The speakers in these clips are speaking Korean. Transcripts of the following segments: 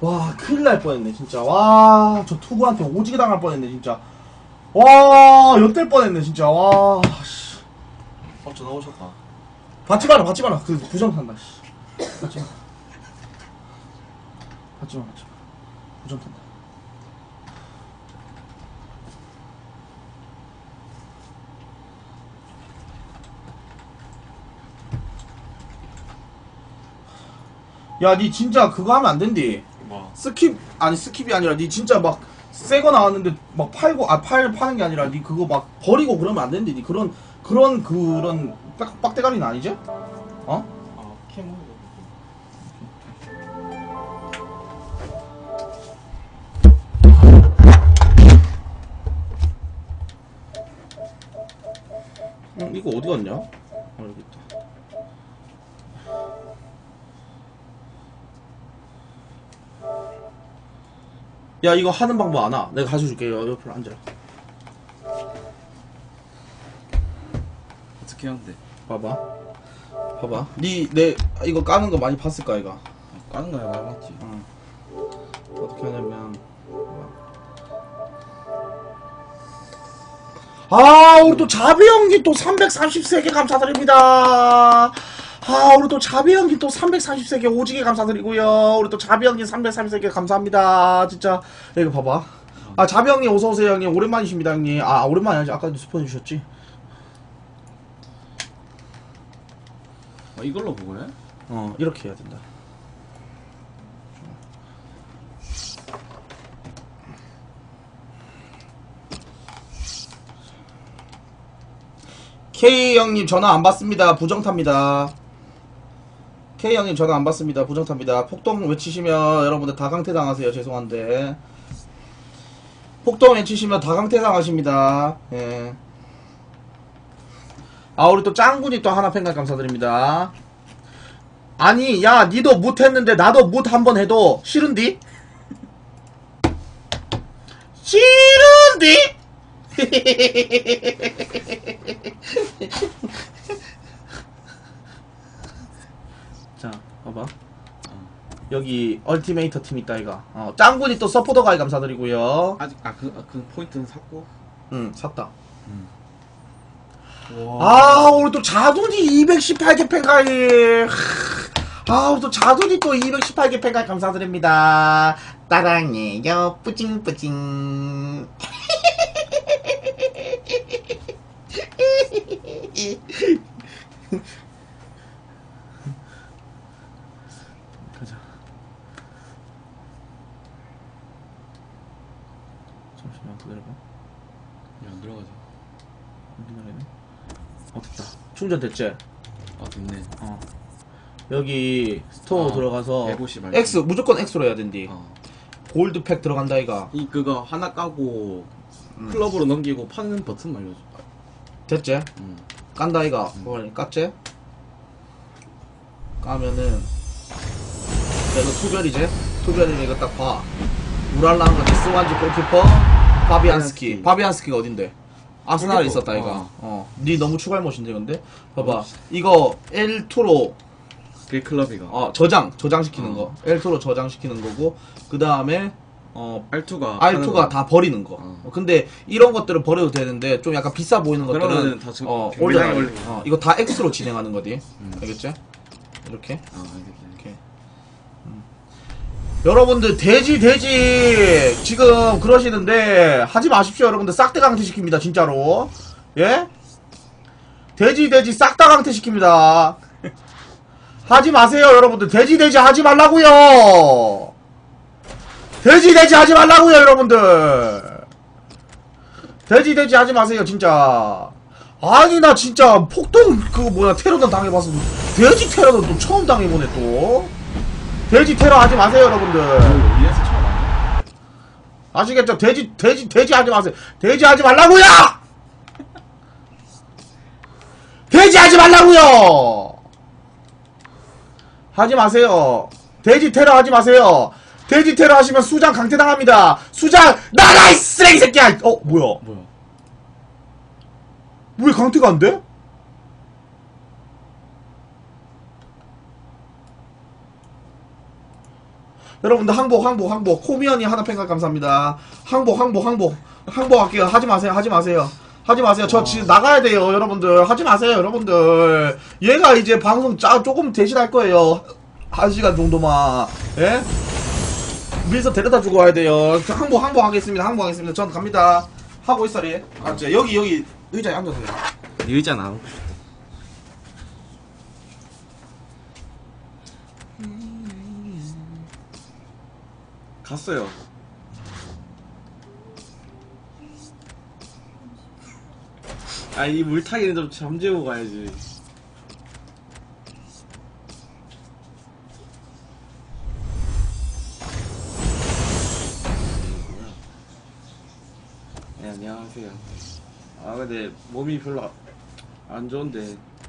와 큰일 날 뻔했네 진짜. 와 저 투구한테 오지게 당할 뻔했네 진짜. 와 엿될 뻔했네 진짜. 와 씨. 전화 오셨다. 받지 마라 받지 마라. 그 부정 탄다 씨. 받지 마. 받지 마 받지 마. 부정 탄다. 야 니 진짜 그거 하면 안 된디. 뭐? 스킵 아니 스킵이 아니라 니 진짜 막 새 거 나왔는데 막 팔고 파는 게 아니라 니 그거 막 버리고 그러면 안 된디. 니 그런 빡대가리는 아니지? 어? 아, 캠 이거 어디 갔냐? 여기 있다. 야 이거 하는 방법 아나? 내가 가르쳐줄게. 옆으로 앉아라. 어떻게 하는데? 봐봐. 봐봐. 내 이거 까는 거 많이 봤을 거야 이거. 까는 거야 많이 봤지. 응. 어떻게 하냐면 우리 또 자비 형님 또 333개 감사드립니다. 우리 또 자비 형님 또 333개 오지게 감사드리고요. 우리 또 자비 형님 333개 감사합니다. 진짜 이거 봐봐. 자비 형님 어서오세요 형님. 오랜만이십니다 형님. 오랜만이 아니지. 아까도 스폰 해주셨지. 이걸로 보고 해? 이렇게 해야 된다. K 형님 전화 안 받습니다. 부정탑니다. K 형님 전화 안 받습니다. 부정탑니다. 폭동 외치시면 여러분들 다 강퇴 당하세요. 죄송한데. 폭동 외치시면 다 강퇴 당하십니다. 예. 우리 또 짱군이 또 하나 팬가 감사드립니다. 아니 야 니도 뭇 했는데 나도 뭇 한번 해도 싫은디? 싫은디? 자 봐봐. 여기 얼티메이터 팀 있다 이가. 짱군이 또 서포터 가입 감사드리고요. 아직 그 포인트는 샀고. 응 샀다. 와. 우리 또 자둔이 218개 팬가입. 우리 또 자둔이 또 218개 팬가입 감사드립니다. 따랑해요 뿌징뿌징. 가자. 잠시만 기다려봐. 안 들어가자. 됐다. 충전됐지? 됐네. 여기 스토어 들어가서 해보시 말고. X 무조건 X로 해야 된디. 골드팩 들어간다 이가. 그거 하나 까고 클럽으로 넘기고 파는 버튼 말려줘. 됐지? 깐다 이가. 깠지? 까면은 이거 투별이지? 투별이면 이거 딱 봐. 우랄라한 거지. 스완지 골키퍼 파비안스키. 파비안스키가 어딘데? 아스날에 있었다 이가. 니 너무 추갈못인데 근데? 봐봐. 이거 L2로 그게 클럽이가. 저장시키는 거. L2로 저장시키는 거고, 그 다음에, R2가 다 버리는 거. 근데, 이런 것들은 버려도 되는데, 좀 약간 비싸 보이는 것들은, 올려놔. 이거 다 X로 진행하는 거지. 알겠지? 이렇게. 이렇게. 여러분들, 돼지, 지금 그러시는데, 하지 마십시오, 여러분들. 싹 다 강퇴시킵니다, 진짜로. 예? 돼지, 싹 다 강퇴시킵니다. 하지 마세요 여러분들. 돼지 하지 말라고요. 돼지 하지 말라고요 여러분들. 돼지 하지 마세요 진짜. 아니 나 진짜 폭동 그거 뭐야 테러단 당해봤어. 돼지 테러는 또 처음 당해보네 또. 돼지 테러 하지 마세요 여러분들. 어디에서 처음 아니야? 아시겠죠? 돼지 하지 마세요. 돼지 하지 말라고요. 돼지 하지 말라고요. 하지 마세요. 돼지 테러 하지 마세요. 돼지 테러 하시면 수장 강퇴당합니다. 수장 나가 이 쓰레기 새끼야. 뭐야? 왜 강퇴가 안 돼? 여러분들 항복 코미언이 하나 팬가 감사합니다. 항복할게요. 하지 마세요. 저 지금 나가야 돼요. 여러분들 하지 마세요. 여러분들 얘가 이제 방송 조금 대신할 거예요. 1시간 정도만. 예? 밀서 데려다 주고 와야 돼요. 항복하겠습니다. 전 갑니다. 하고 있어리. 여기 의자에 앉아서요. 이 의자 나오고 갔어요. 아, 이 물타기는 좀 잠재우고 가야지. 네, 안녕하세요. 아, 근데 몸이 별로 안 좋은데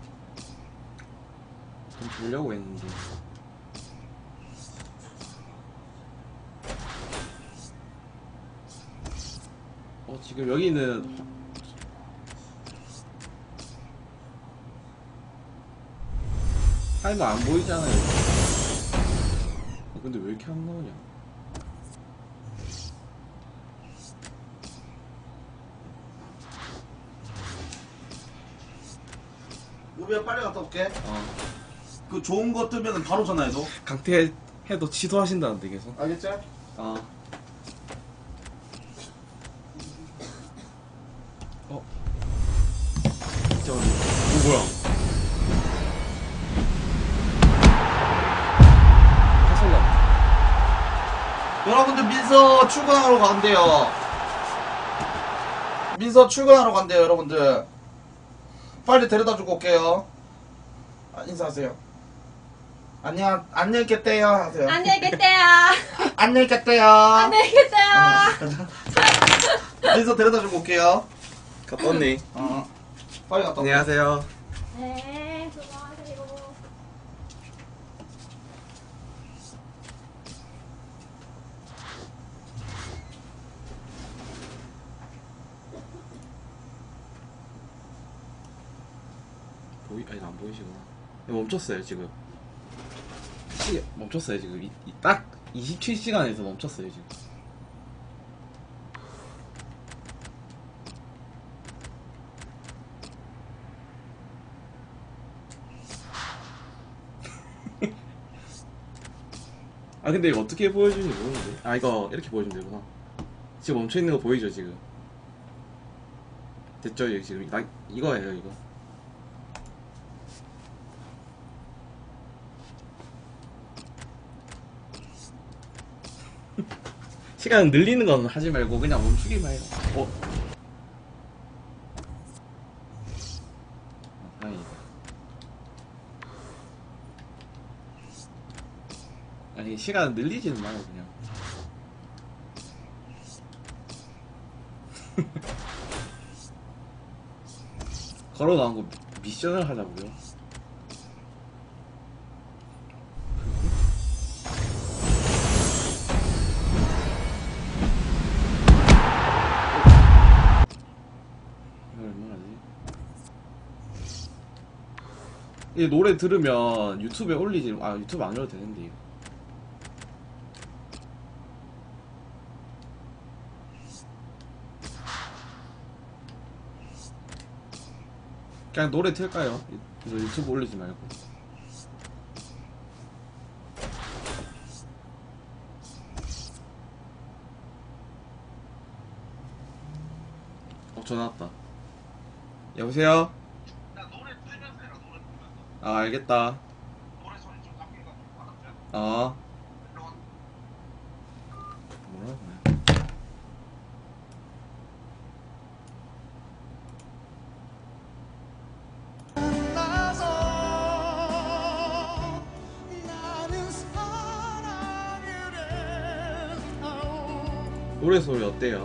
좀 보려고 했는데. 지금 여기는 타이머 안 보이잖아요. 근데 왜 이렇게 안 나오냐? 우비야 빨리 갔다 올게. 그 좋은 거 뜨면 바로 전화해도. 강퇴해도 취소하신다는데 계속. 알겠지? 뭐야? 여러분들 민서 출근하러 간대요. 여러분들 빨리 데려다 주고 올게요. 인사하세요. 안녕히 계세요 하세요. 안녕히 계세요. 안녕히 계세요. 안녕히 계세요. 민서 데려다 주고 올게요. 갔다 왔네. 빨리 갔다 올게요. 안녕하세요. 네, 수고하세요. 아니, 안 보이시구나. 멈췄어요 지금. 멈췄어요 지금. 딱 27시간에서 멈췄어요 지금. 아, 근데 이거 어떻게 보여주는지 모르는데. 아, 이거 이렇게 보여주면 되구나. 지금 멈춰있는 거 보이죠 지금? 됐죠? 여기 지금 이거예요 이거. 시간 늘리는 건 하지 말고 그냥 멈추기만 해요. 다행이다. 아니, 시간 늘리지는 마요 그냥. 걸어나온 거 미션을 하자고요. 이 노래 들으면 유튜브에 올리지. 유튜브 안 올려도 되는데 이거. 그냥 노래 틀까요? 이거 유튜브 올리지 말고. 전화 왔다. 여보세요? 알겠다. 노래 소리 좀 깎인 거 알았죠? 뭐라고 해? 노래 소리 어때요?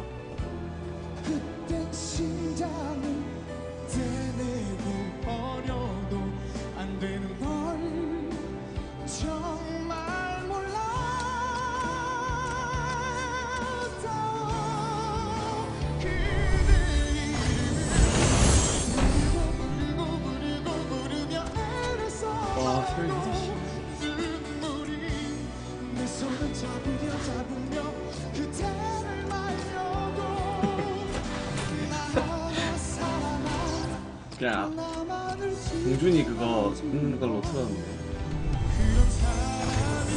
와, 소리 진짜 씨. 손은 잡으며 그대를 말려도 나 사랑한 그냥 나만을 봉준이 그거 듣는 걸로 틀었는데. 그런 사람이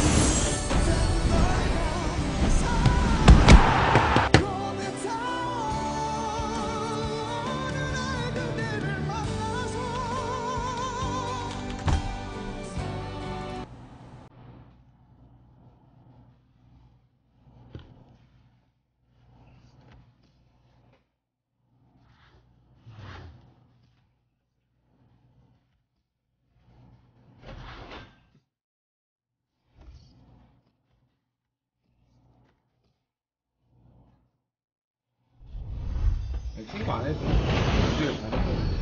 꺼냈다 어느 날 그대를 만나서 친구 안 해도 우리가 잘했어.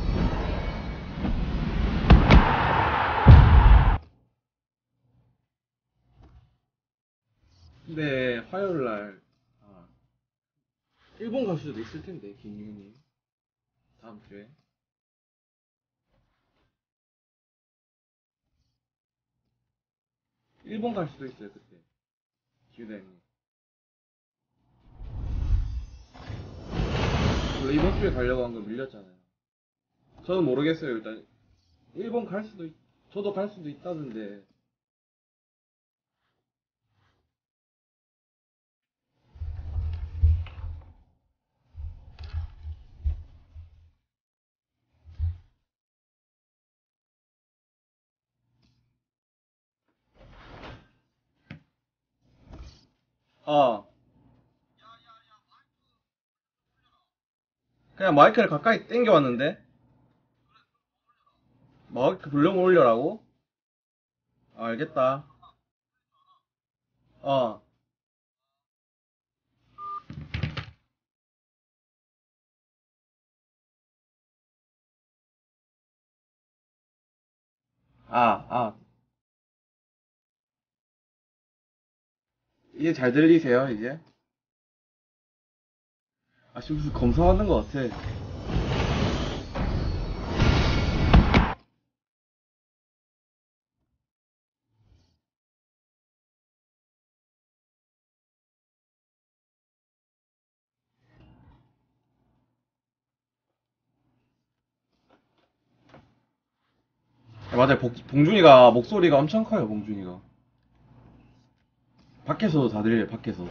근데 화요일 날 일본 갈 수도 있을 텐데 김유님 다음 주에. 일본 갈 수도 있어요 그때. 기우대님. 원래 이번 주에 가려고 한 거 밀렸잖아요. 저는 모르겠어요 일단. 일본 갈 수도 저도 갈 수도 있다던데. 그냥 마이크를 가까이 당겨 왔는데. 마이크 볼륨 올려라고? 알겠다. 어. 아. 이제 잘 들리세요, 이제? 지금 무슨 검사하는 것 같아. 맞아요. 봉준이가 목소리가 엄청 커요, 봉준이가. 밖에서도 다 들려요, 밖에서도.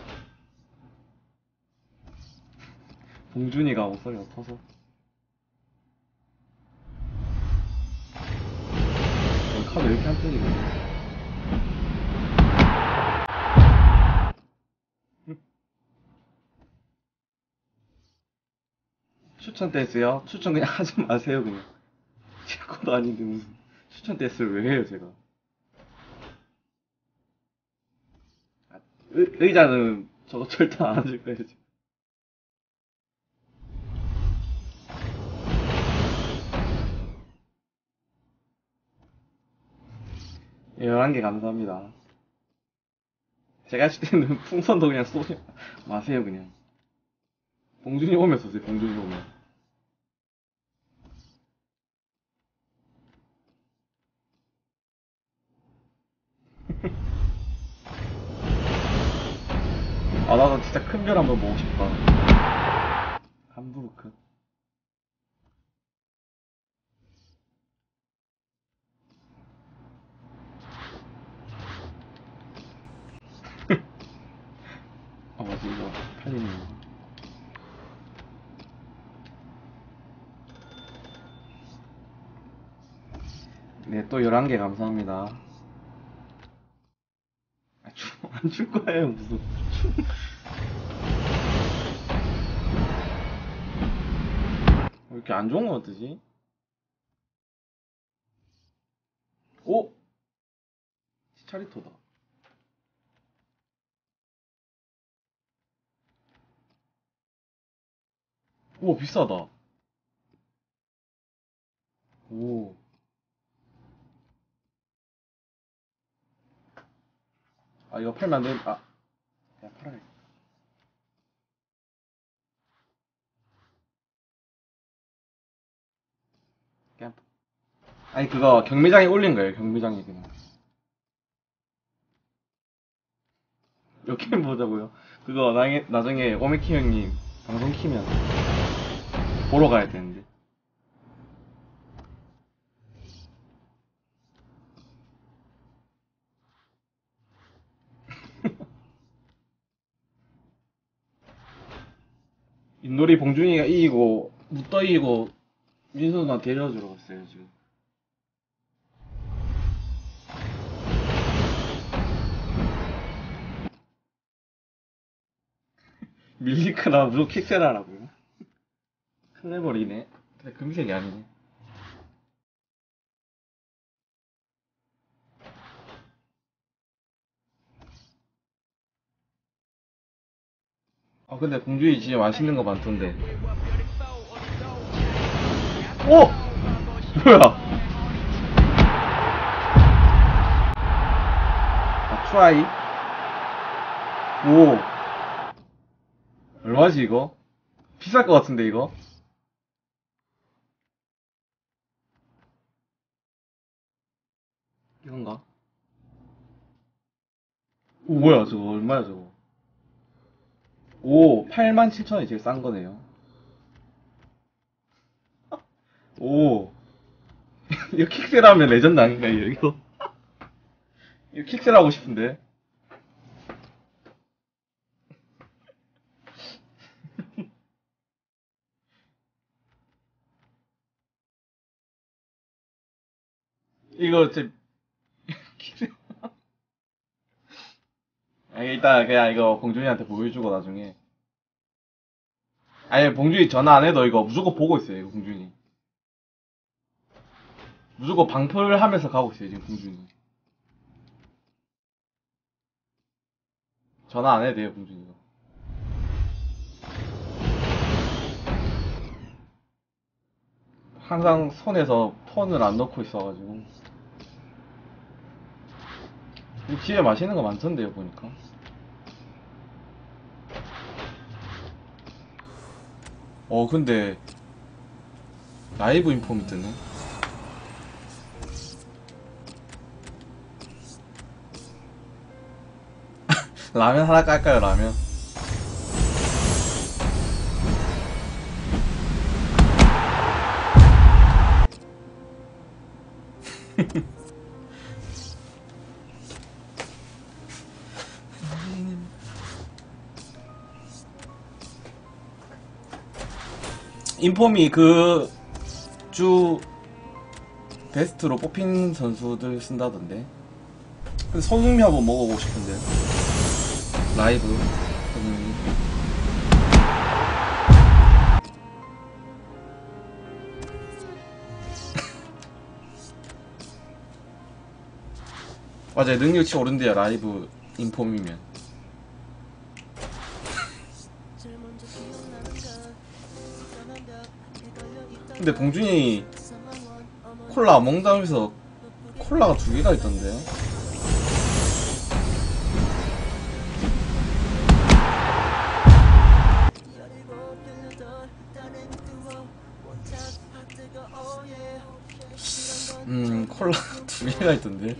봉준이가 목소리가 커서. 카드 왜 이렇게 안 틀리거든? 추천 댄스요? 추천 그냥 하지 마세요, 그냥. 제 것도 아닌데 무슨 추천 댄스를 왜 해요, 제가. 의자는 저거 절대 안 앉을 거예요, 지금. 11개 감사합니다. 제가 했을 때는 풍선도 그냥 쏘지 마세요, 그냥. 봉준이 오면 쏘세요, 봉준이 오면. 나도 진짜 큰 별 한번 보고 싶다. 함부르크. 맞아, 이거 팔리는 거. 네, 또 11개 감사합니다. 안 줄 거예요, 무슨. 왜 이렇게 안 좋은 거 같으지? 오! 치차리토다. 오, 비싸다. 오. 이거 팔면 안 돼. 그냥 팔아야겠다. 그냥. 아니, 그거 경매장에 올린 거예요, 경매장에 그냥. 몇 게임 보자고요? 그거 나중에 오메키 형님 방송 키면 보러 가야 되는데. 윷놀이 봉준이가 이기고 무떠 이기고 민수 누나 데려주러 갔어요 지금. 밀리크나 무조건 킥세라라고요? 클레버리네. 근데 금색이 아니네. 아 근데 공주이 진짜 맛있는 거 많던데. 오! 뭐야? 아 트라이? 오. 얼마지 이거? 비쌀 것 같은데 이거? 이건가? 오 뭐야 저거 얼마야 저거? 오 87,000원이 제일 싼 거네요. 오 이거 킥셀하면 레전드 아닌가요 이거? 이거 킥셀 하고 싶은데. 이거 제 아, 일단 그냥 이거 봉준이한테 보여주고 나중에. 아니 봉준이 전화 안 해도 이거 무조건 보고 있어요 이거 봉준이. 무조건 방풀 하면서 가고 있어요 지금 봉준이. 전화 안 해도 돼요 봉준이가. 항상 손에서 폰을 안 넣고 있어가지고. 집에 맛있는 거 많던데요 보니까. 근데 라이브 인폼이 뜨네. 라면 하나 깔까요 라면? 인폼이 그 주 베스트로 뽑힌 선수들 쓴다던데. 근데 손흥민 한번 먹어보고 싶은데 라이브 손흥민. 맞아요 능력치 오른대요 라이브 인폼이면. 근데 봉준이 콜라 안 먹는다면서 콜라가 2개가 있던데. 콜라가 2개가 있던데.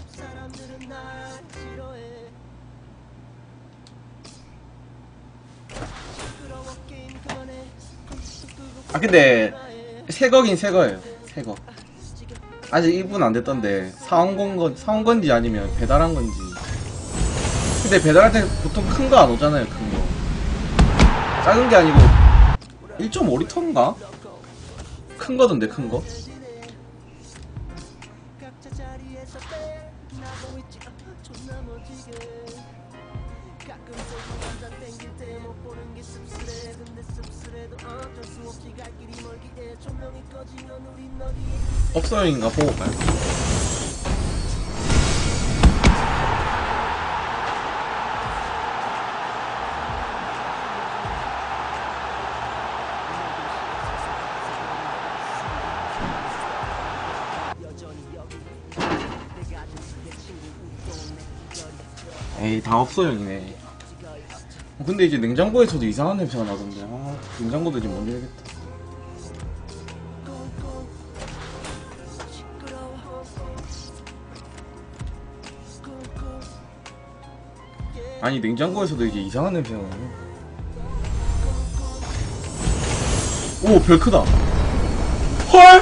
아 근데 새거긴 새거예요. 새거. 아직 1분 안 됐던데 사온 건지 아니면 배달한 건지. 근데 배달할 때 보통 큰 거 안 오잖아요. 큰 거. 작은 게 아니고 1.5리터인가? 큰 거던데 큰 거. 업소용인가 보고 가요. 에이 다 업소용이네. 근데 이제 냉장고에서도 이상한 냄새가 나던데. 아 냉장고도 이제 못 열겠다. 아니 냉장고에서도 이게 이상한 냄새가 나네. 오, 별 크다. 헐!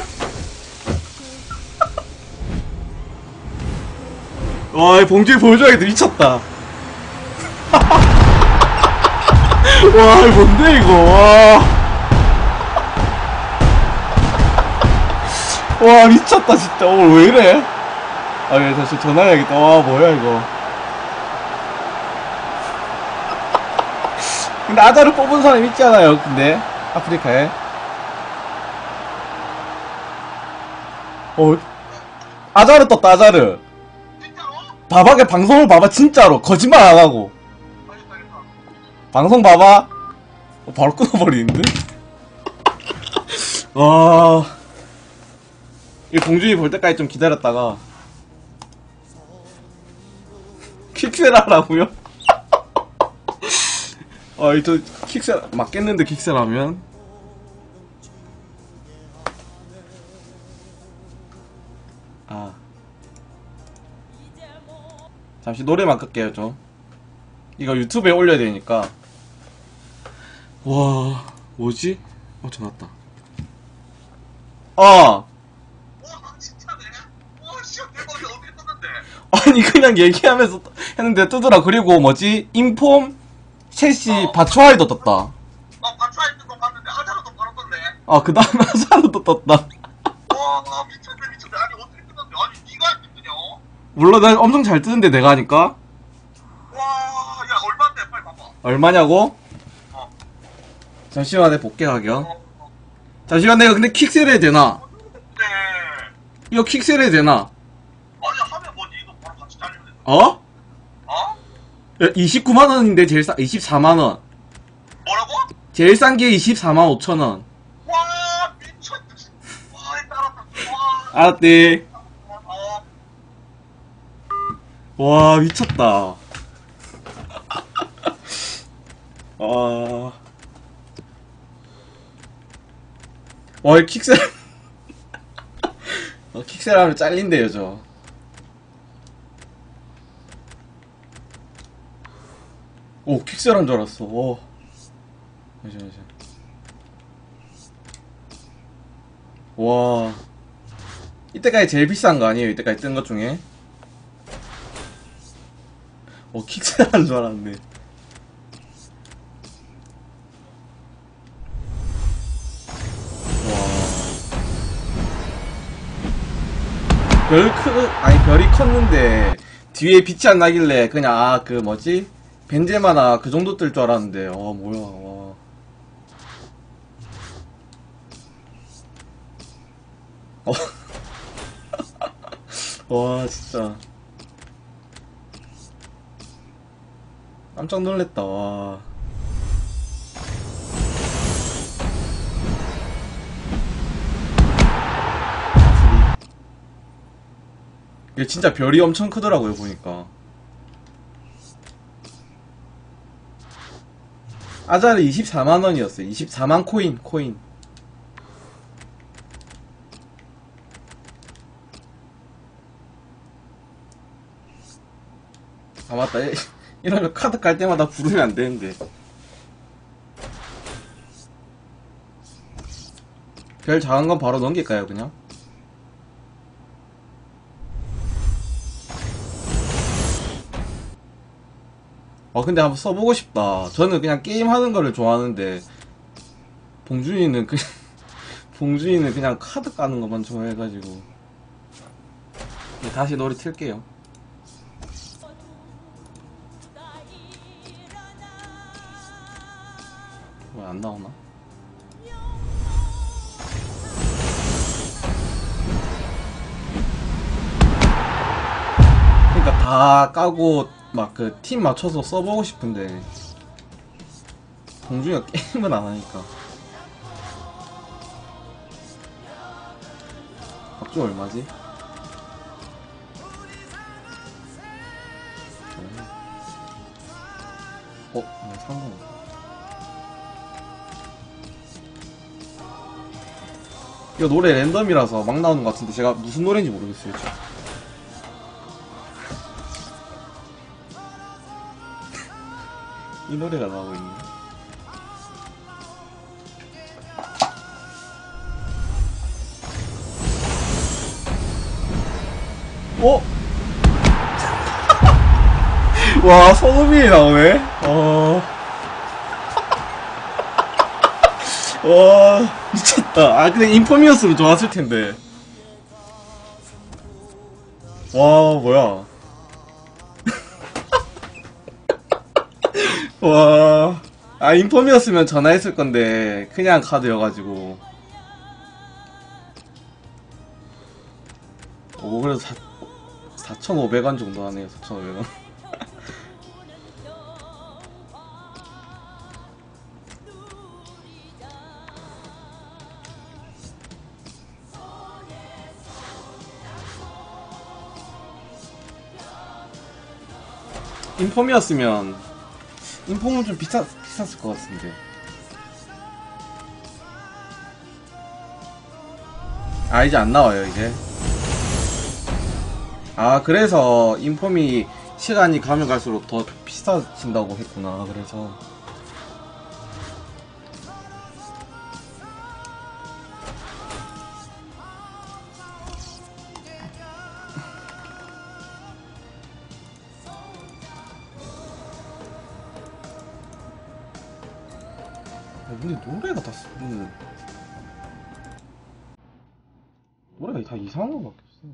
와, 이 봉주에 보여줘야겠다. 미쳤다. 와, 이거 뭔데, 이거. 와, 미쳤다, 진짜. 왜 이래? 아, 예, 다시 전화해야겠다. 와, 뭐야, 이거. 근데 아자를 뽑은 사람 있잖아요, 근데. 아프리카에. 아자르 떴다, 아자르. 봐봐, 걔 방송을 봐봐, 진짜로. 거짓말 안 하고. 방송 봐봐. 바로 끊어버리는데? 와. 이 봉준이 볼 때까지 좀 기다렸다가. 킥셀 하라고요? 저 킥셀, 맞겠는데, 킥셀 하면? 잠시 노래만 끌게요, 좀. 이거 유튜브에 올려야 되니까. 와, 뭐지? 전화 왔다. 아니, 그냥 얘기하면서 했는데 뜨더라. 그리고 뭐지? 인폼, 셋이 바추아이도 떴다. 바추아이 뜬거 봤는데 아자로도 바로 떴네. 그 다음에 하자로도 떴다. 와, 미쳤네. 아니, 어떻게 떴는데? 아니, 니가 이렇게 뜨냐? 물론 난 엄청 잘 뜨는데, 내가 하니까. 와, 야, 얼마인데? 빨리 봐봐. 얼마냐고? 잠시만, 내 볼게, 가격. 잠시만, 내가 근데 킥셀 해야 되나? 네. 이거 킥셀 해야 되나? 아니, 하면 뭐니? 이거 바로 같이 잘리면 된다. 어? 어? 29만원인데 제일 24만원. 뭐라고? 제일 싼 게 24만 5천원. 와, 미쳤다. 와, 따랐다. 와. 알았디. 와, 미쳤다. 와, 이 킥셀. 킥셀 하면 잘린대요, 저. 오, 킥셀 한 줄 알았어. 오. 잠시만. 와. 이때까지 제일 비싼 거 아니에요? 이때까지 뜬 것 중에? 킥셀 한 줄 알았네. 별이 컸는데, 뒤에 빛이 안 나길래, 그냥, 그 뭐지? 벤제마나 그 정도 뜰 줄 알았는데, 뭐야, 와, 진짜. 깜짝 놀랬다, 와. 이게 진짜 별이 엄청 크더라고요, 보니까. 아자르 24만원이었어요. 24만 코인. 맞다. 이러면 카드 깔 때마다 부르면 안 되는데. 별 작은 건 바로 넘길까요, 그냥? 근데 한번 써보고 싶다. 저는 그냥 게임 하는 거를 좋아하는데, 봉준이는 그냥 카드 까는 것만 좋아해가지고. 다시 노래 틀게요. 왜 안 나오나? 그러니까 다 까고 막 그 팀 맞춰서 써보고 싶은데 봉준이가 게임은 안 하니까. 박주 얼마지? 상관. 이거 노래 랜덤이라서 막 나오는 것 같은데 제가 무슨 노래인지 모르겠어요, 지금. 이 노래가 나오고 있네. 어? 와, 손흥민이 나오네? 와, 미쳤다. 아, 근데 인포미였으면 좋았을 텐데. 와, 뭐야. 와. 아, 인포미였으면 전화했을 건데, 그냥 카드여가지고. 오, 그래도 4,500원 정도 하네요, 4,500원. 인폼이었으면 인폼은 좀 비쌌을 것 같은데. 아, 이제 안 나와요 이제. 아, 그래서 인폼이 시간이 가면 갈수록 더 비싸진다고 했구나. 그래서 근데 노래가 다 노래가 다 이상한 거밖에 없어.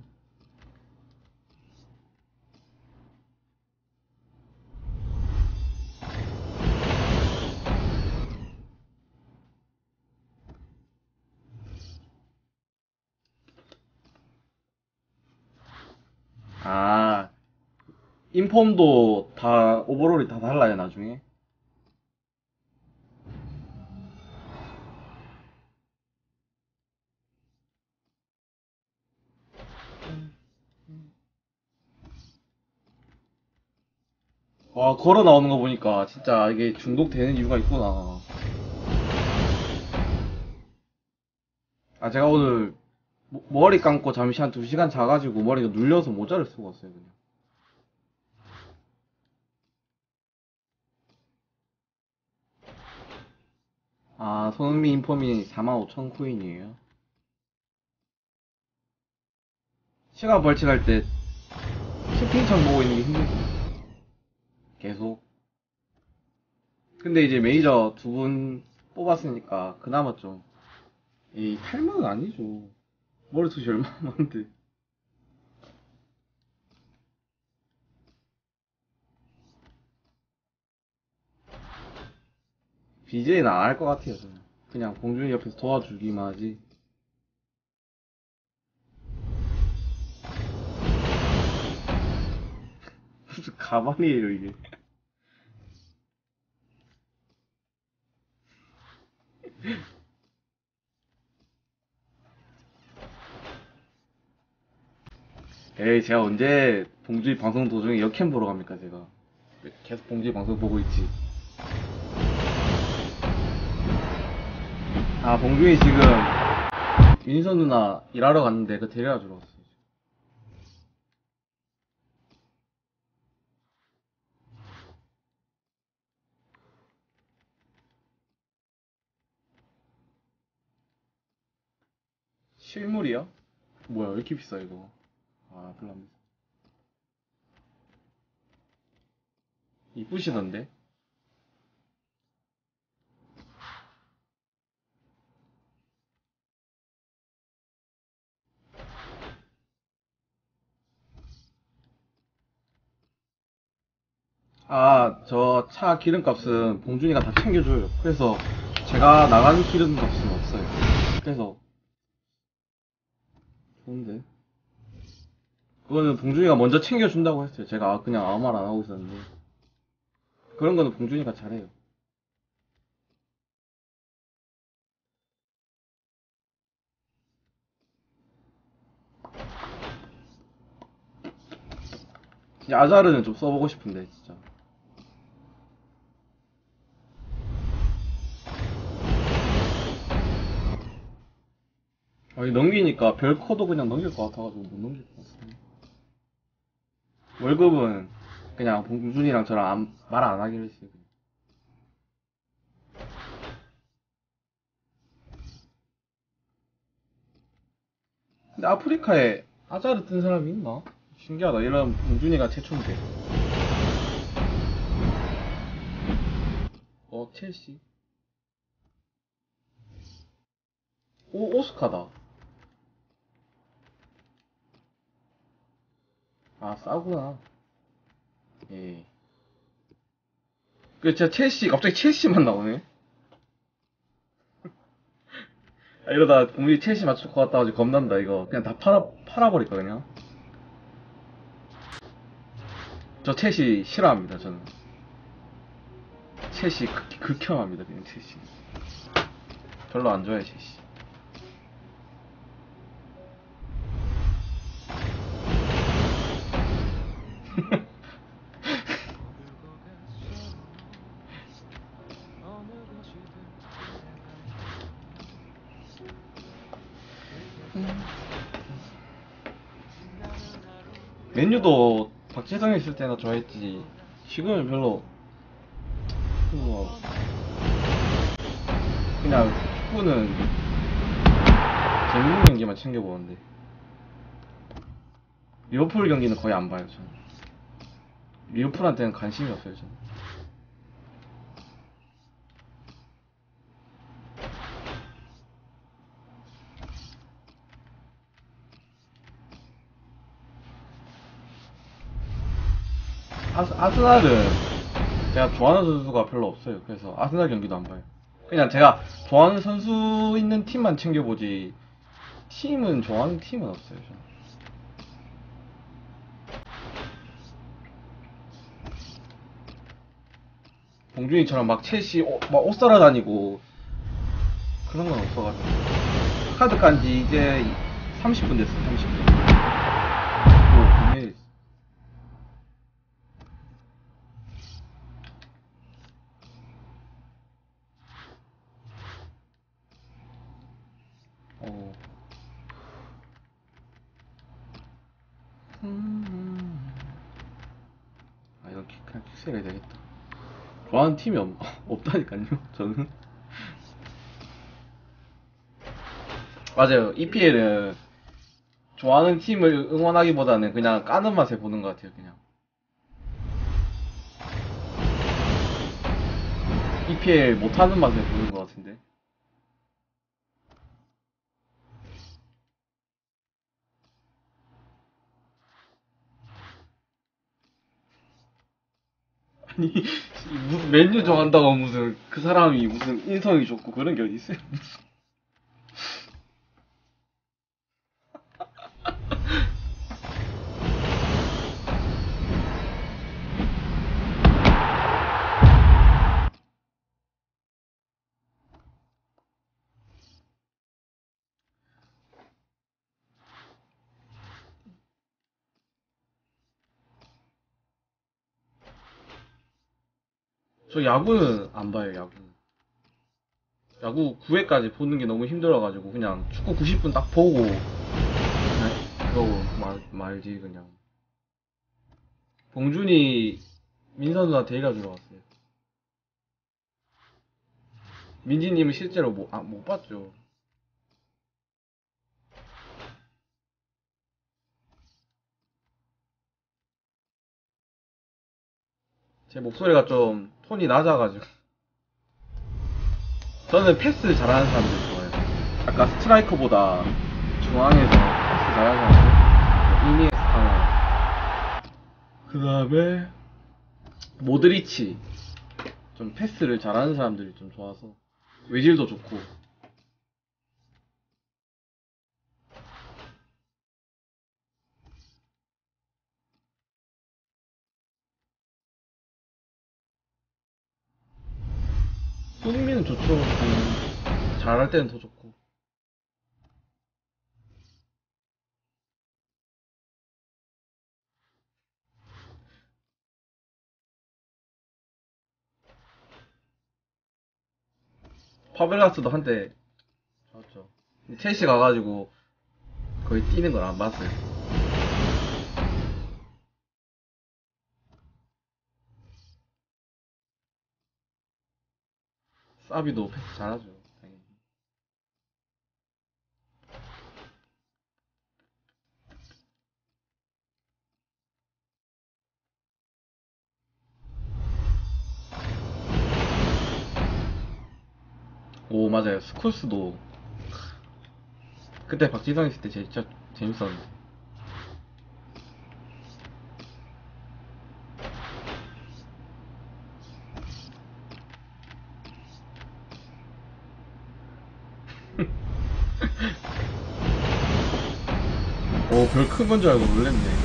아, 인폼도 다 오버롤이 다 달라요 나중에. 와, 걸어 나오는 거 보니까 진짜 이게 중독되는 이유가 있구나. 아, 제가 오늘 머리 감고 잠시 한 2시간 자가지고 머리가 눌려서 모자를 쓰고 왔어요 그냥. 아, 손흥민 인폼이 45,000코인이에요. 시간 벌칙할 때 채팅창 보고 있는 게 힘들죠. 계속. 근데 이제 메이저 2분 뽑았으니까 그나마 좀, 이 탈모는 아니죠. 머리숱이 얼마나 많은데. BJ는 안 할 것 같아요 저는. 그냥 봉준이 옆에서 도와주기만 하지. 무슨 가방이에요 이게. 에이, 제가 언제 봉준이 방송 도중에 역캠 보러 갑니까 제가. 계속 봉준이 방송 보고 있지. 아, 봉준이 지금 윤희선 누나 일하러 갔는데 그 데려다 주러 갔어요. 실물이요? 뭐야, 왜 이렇게 비싸 이거. 아, 별로 안 비싸. 이쁘시던데? 아, 저 차 기름값은 봉준이가 다 챙겨줘요. 그래서 제가 나가는 기름값은 없어요. 그래서 좋은데? 그거는 봉준이가 먼저 챙겨준다고 했어요. 제가 그냥 아무 말 안 하고 있었는데. 그런 거는 봉준이가 잘해요. 진짜 아자르는 좀 써보고 싶은데, 진짜. 아니, 넘기니까 별코도 그냥 넘길 것 같아가지고 못 넘길 것 같습니다. 월급은 그냥 봉준이랑 저랑 말 안 하기로 했어요. 근데 아프리카에 아자르 뜬 사람이 있나? 신기하다. 이런 봉준이가 최초인데. 첼시. 오스카다. 아, 싸구나. 예. 진짜 첼시, 갑자기 첼시만 나오네. 아, 이러다 우리 첼시 맞출 것 같다가지고 겁난다, 이거. 그냥 다 팔아버릴까, 그냥. 저 첼시 싫어합니다, 저는. 첼시 극혐합니다, 그냥 첼시. 별로 안 좋아해, 첼시. 맨유도 박재성이 있을 때나 좋아했지. 지금은 별로 뭐 그냥 축구는 재밌는 경기만 챙겨보는데 리버풀 경기는 거의 안 봐요. 저는 리버풀한테는 관심이 없어요. 저는. 아스날은 제가 좋아하는 선수가 별로 없어요. 그래서 아스날 경기도 안 봐요. 그냥 제가 좋아하는 선수 있는 팀만 챙겨보지 팀은 좋아하는 팀은 없어요. 저는. 봉준이처럼 막 첼시 막 옷 사러 다니고 그런 건 없어가지고 카드 깐지 이제 30분 됐어. 30분. 또 구매해. 어. 아, 이건 그냥 킥스해야 되겠다. 좋아하는 팀이 없다니까요, 저는. 맞아요. EPL은 좋아하는 팀을 응원하기보다는 그냥 까는 맛에 보는 것 같아요, 그냥. EPL 못하는 맛에 보는 것 같은데. 아니, 무슨 맨유 좋아한다고 무슨 그 사람이 무슨 인성이 좋고 그런 게 어디 있어요? 저 야구는 안 봐요, 야구. 야구 9회까지 보는 게 너무 힘들어가지고 그냥 축구 90분 딱 보고 그냥 그러고 말지 그냥. 봉준이 민서 누나 데리러 주러 왔어요. 민지님은 실제로 못 봤죠. 제 목소리가 좀 톤이 낮아가지고. 저는 패스 잘하는 사람들 좋아해요. 아까 스트라이커보다 중앙에서 패스 잘하는 사람들. 이니에스타나. 그 다음에 모드리치. 좀 패스를 잘하는 사람들이 좀 좋아서 외질도 좋고. 손흥민은 좋죠. 잘할 때는 더 좋고. 파벨라스도 한때 좋았죠. 첼시 가가지고 거의 뛰는 걸 안 봤어요. 사비도 패스 잘하죠. 당연히. 오, 맞아요. 스콜스도 그때 박지성 있을 때 진짜 재밌었는데. 오, 별 큰 건 줄 알고 놀랬네.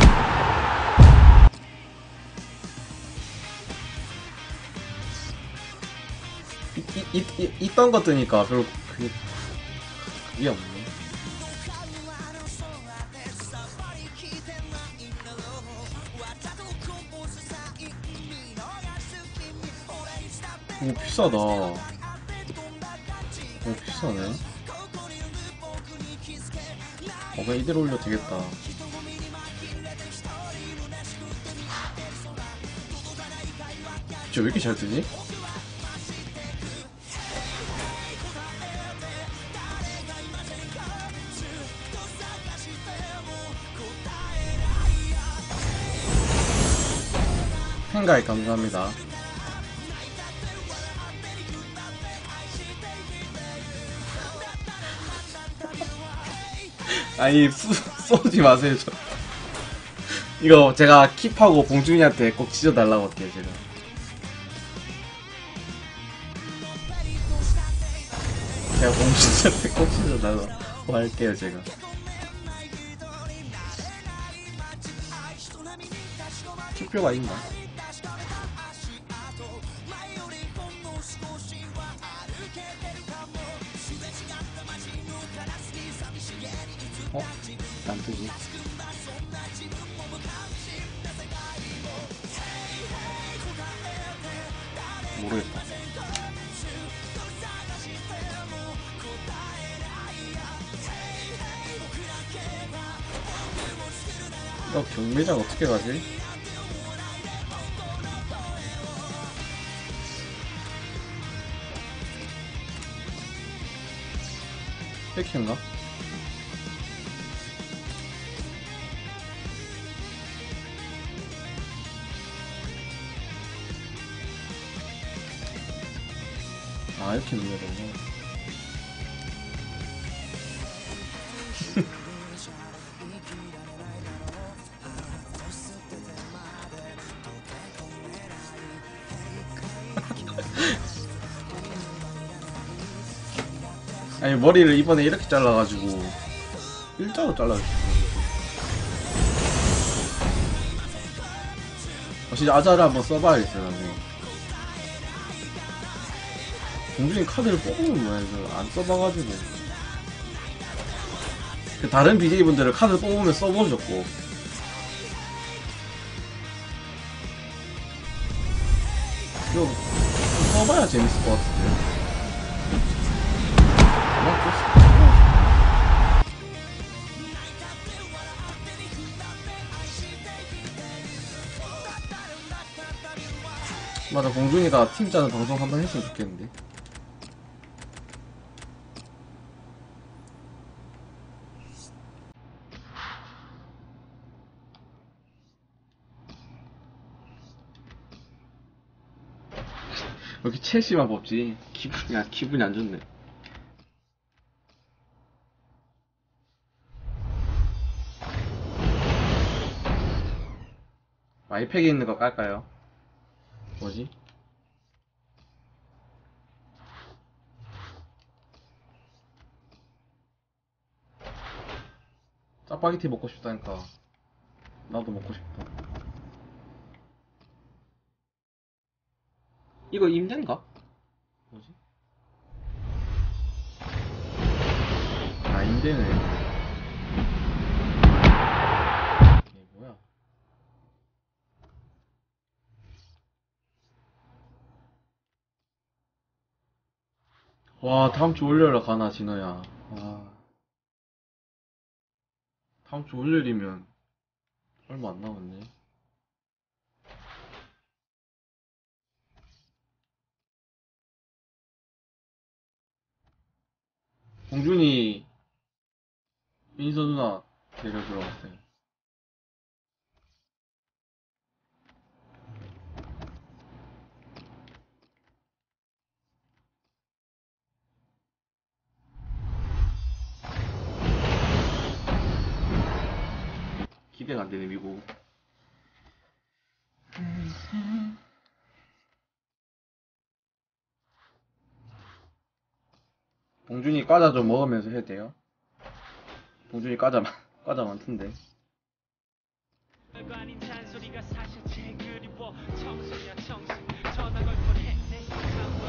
있던 거 뜨니까 별로 그게 없네. 오, 비싸다. 오, 비싸네. 그냥 이대로 올려도 되겠다. 진짜 왜 이렇게 잘 뜨지? 팬가입 감사합니다. 아니, 쏘지 마세요, 저. 이거 제가 킵하고 봉준이한테 꼭 지져달라고 할게요, 제가. 제가 봉준이한테 꼭 지져달라고 할게요, 제가. 투표가 있나? 어? 안 뜨지? 모르겠다. 나 경매장 어떻게 가지? 백인가? 아, 이렇게 눌러야 되네. 아니, 머리를 이번에 이렇게 잘라가지고 일자로 잘라주시고. 진짜 아자를 한번 써봐야겠어요, 나중에. 공중에 카드를 뽑으면 뭐야, 이거 안 써봐가지고. 그 다른 BJ분들은 카드 뽑으면 써보셨고. 이거 써봐야 재밌을 것 같은데. 맞아, 봉준이가 팀 짜는 방송 한번 했으면 좋겠는데. 왜 이렇게 첼시만 뽑지? 기분이 안 좋네. 아이팩에 있는 거 깔까요? 뭐지? 짜파게티 먹고 싶다니까. 나도 먹고 싶다. 이거 임대인가? 뭐지? 아, 임대네. 이게 뭐야? 와, 다음 주 월요일에 가나, 진호야. 와, 다음 주 월요일이면 얼마 안 남았네. 봉준이 민서 누나 데려주러 왔어요. 기대가 안 되네, 미국. 봉준이 과자 좀 먹으면서 해도 돼요? 봉준이 과자 많던데. 별거 아닌 잔소리가 사실 제일 그리워. 청순이야 청순 전화 걸 뻔해 내 상관.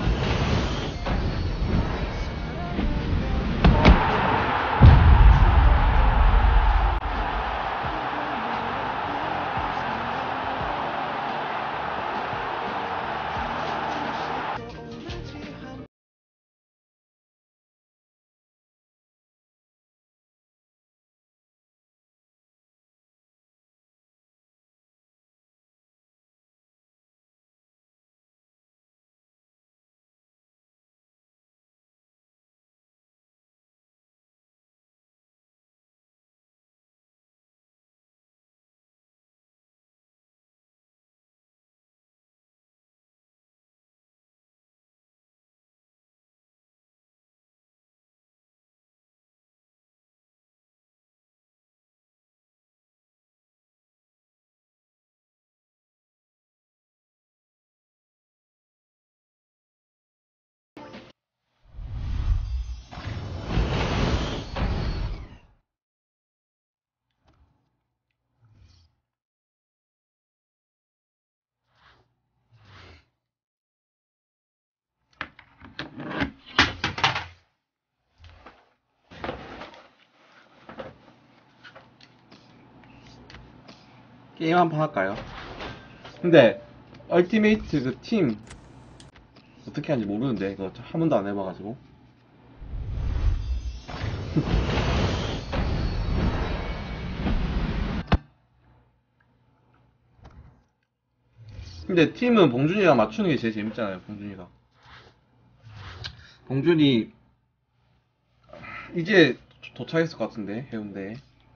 게임 한판 할까요? 근데 얼티메이트 그 팀 어떻게 하는지 모르는데 이거 한 번도 안 해봐가지고. 근데 팀은 봉준이가 맞추는 게 제일 재밌잖아요. 봉준이가. 봉준이 이제 도착했을 것 같은데 해운대.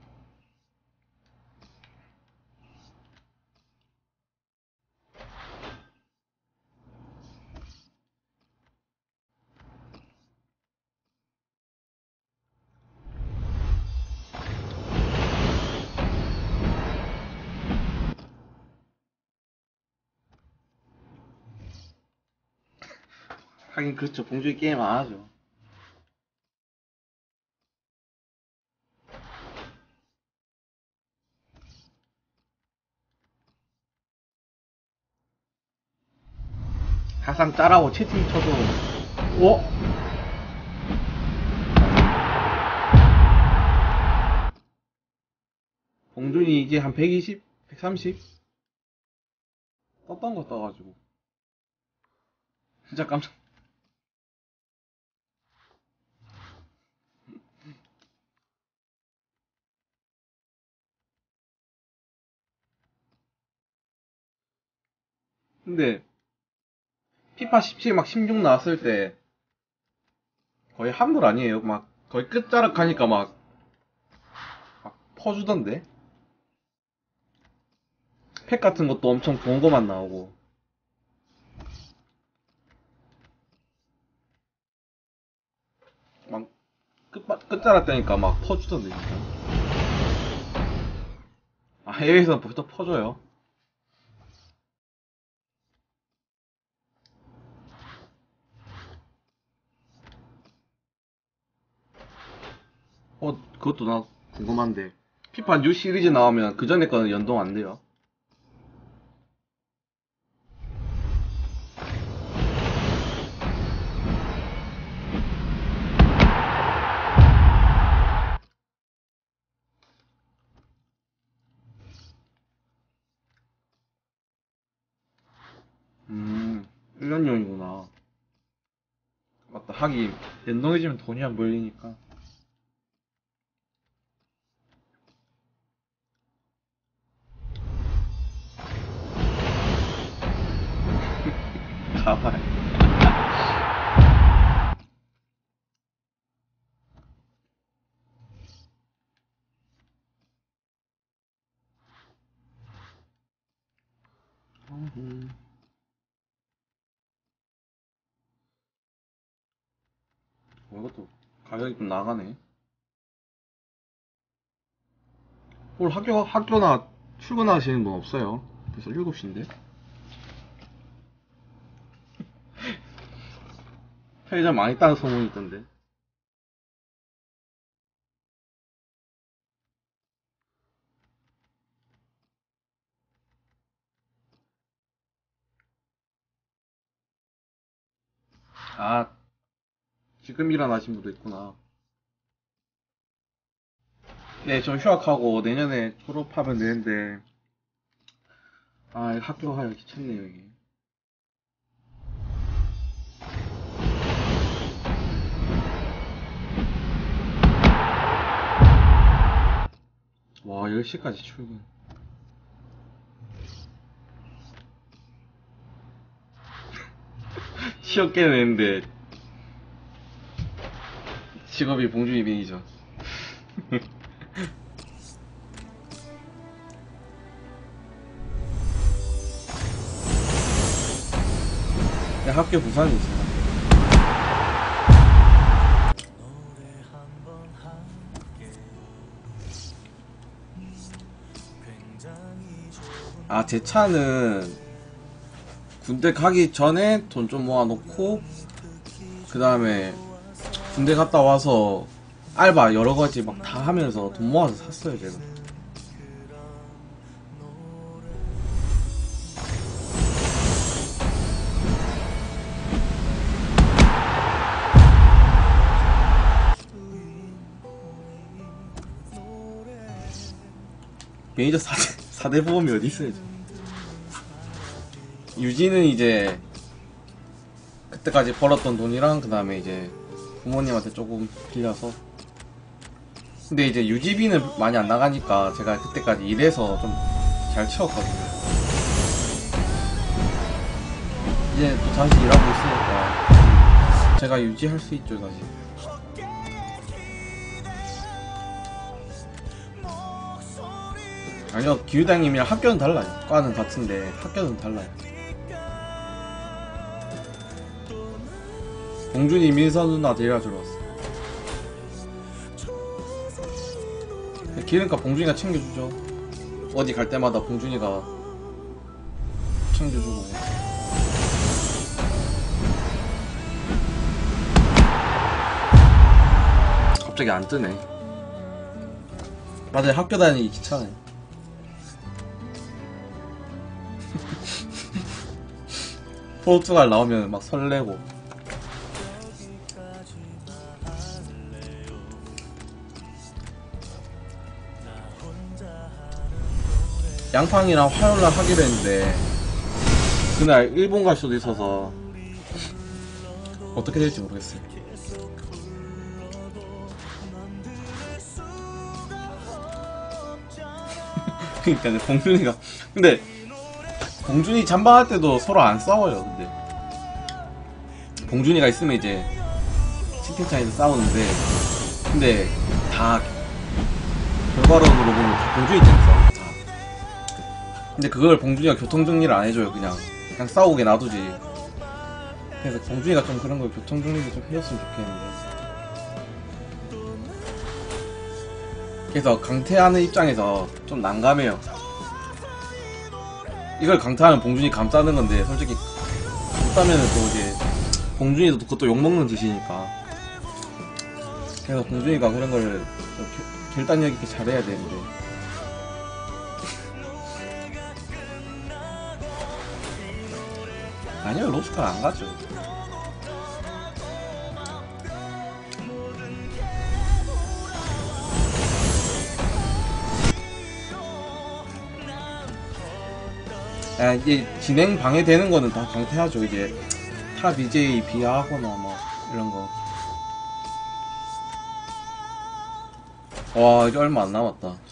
하긴 그렇죠. 봉준이 게임 안 하죠. 항상 짜라고 채팅 쳐도 어? 봉준이 이제 한 120? 130? 떴던 거 떠가지고 진짜 깜짝. 근데 피파 17 막 16 나왔을 때 거의 한물 아니에요. 막 거의 끝자락 가니까 막 퍼주던데. 팩 같은 것도 엄청 좋은 거만 나오고. 막 끝자락 되니까 막 퍼주던데 진짜. 아, 해외에서는 벌써 퍼줘요. 그것도 나 궁금한데. 피파 뉴 시리즈 나오면 그 전에 거는 연동 안 돼요? 음, 1년용이구나. 맞다. 하긴, 연동해지면 돈이 안 벌리니까. 가발. 이것도 가격이 좀 나가네. 오늘 학교나 출근하시는 분 없어요? 벌써 7시인데? 편의점 많이 따는 소문이 있던데. 아, 지금 일어나신 분도 있구나. 네, 저 휴학하고 내년에 졸업하면 되는데, 아, 학교 가기 귀찮네요, 이게. 와, 10시까지 출근. 취업 깨는 했는데, 직업이 봉준이 매니저. 네, 학교 부산에 있어요. 아, 제 차는 군대 가기 전에 돈 좀 모아놓고 그 다음에 군대 갔다 와서 알바 여러 가지 막 다 하면서 돈 모아서 샀어요, 제가. 매니저 4대 보험이 어디 있어요? 유지는 이제 그때까지 벌었던 돈이랑 그 다음에 이제 부모님한테 조금 빌려서. 근데 이제 유지비는 많이 안 나가니까 제가 그때까지 일해서 좀 잘 채웠거든요. 이제 또 다시 일하고 있으니까 제가 유지할 수 있죠, 다시. 아니요, 기후장님이랑 학교는 달라요. 과는 같은데 학교는 달라요. 봉준이 민서 누나 데려가주러 왔어. 기름값 봉준이가 챙겨주죠. 어디 갈 때마다 봉준이가 챙겨주고. 갑자기 안 뜨네. 맞아요, 학교 다니기 귀찮아요. 포르투갈 나오면 막 설레고. 양팡이랑 화요일날 하기로 했는데 그날 일본 갈 수도 있어서 어떻게 될지 모르겠어요. 그러니까 봉준이가, 근데 봉준이 잠방할 때도 서로 안 싸워요. 근데 봉준이가 있으면 이제 채팅창에서 싸우는데, 근데 다 결과론으로 보면 다 봉준이 때문에 싸워요, 다. 근데 그걸 봉준이가 교통정리를 안 해줘요. 그냥 싸우게 놔두지. 그래서 봉준이가 좀 그런 걸 교통정리를 좀 해줬으면 좋겠는데. 그래서 강퇴하는 입장에서 좀 난감해요. 이걸 강퇴하면 봉준이 감싸는 건데, 솔직히 감싸면은 또 이제 봉준이도 그것도 욕먹는 짓이니까. 그래서 봉준이가 그런 걸 좀 결단력 있게 잘해야 되는데. 아니요, 로스터 안 가죠. 아, 이게 진행 방해되는 거는 다 강퇴하죠. 이제 타 BJ 비하하거나 뭐 이런 거. 와, 이제 얼마 안 남았다.